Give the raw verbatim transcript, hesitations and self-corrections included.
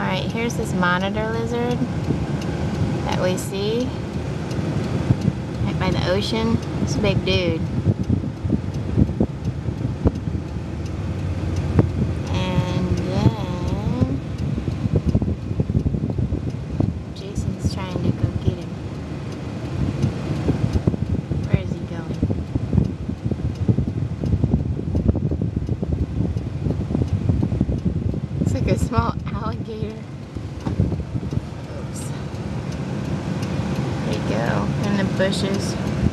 Alright, here's this monitor lizard that we see right by the ocean. It's a big dude. And then Jason's trying to go get him. Where is he going? It's like a small alligator. Oops. There you go, in the bushes.